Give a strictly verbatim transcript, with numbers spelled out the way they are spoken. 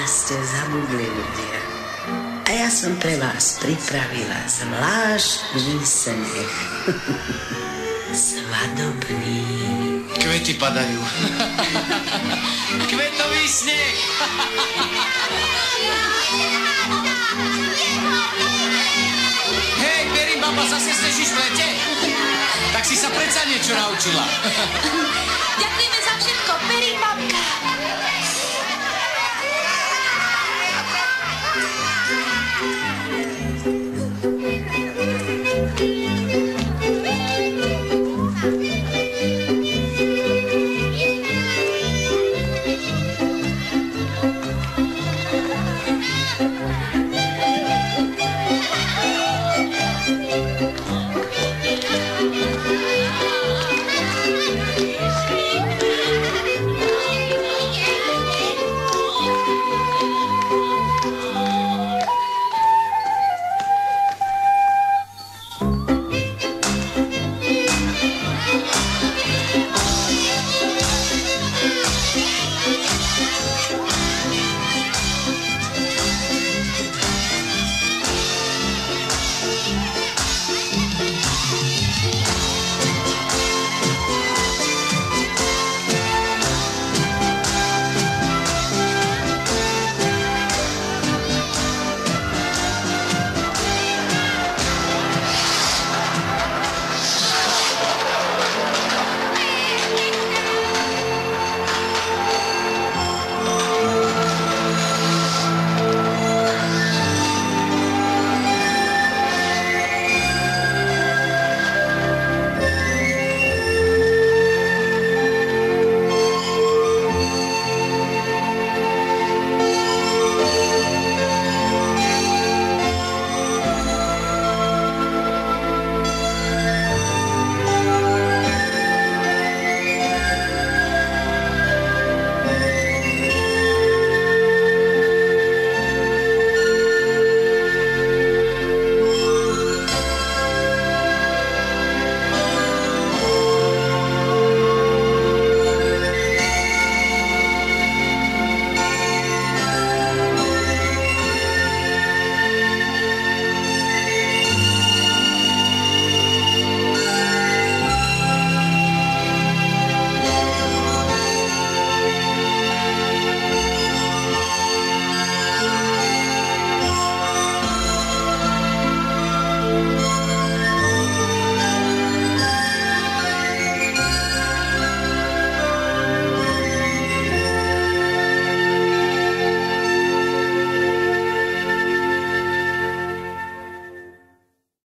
ste zabudli ľudia. A ja som pre vás pripravila zvláštny sneh. Svadobný. Kvety padajú. Kvetový sneh. Hej, Perin, baba, zase snežíš v lete? Tak si sa predsa niečo naučila. Ďakujeme za všetko, Perin, babka.